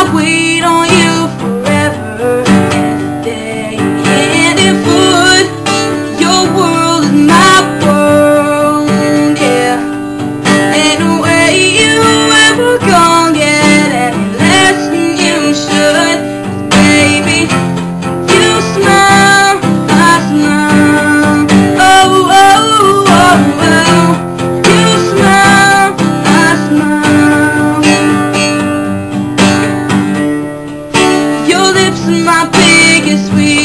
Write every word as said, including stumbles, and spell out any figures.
I'll wait on you forever and a day. And if food, your world is my world, yeah. Ain't no way you ever gonna get any less than you should. Baby, you smile, I smile. Oh, oh, oh, oh. You smile, I smile. Your lips are my biggest sweet.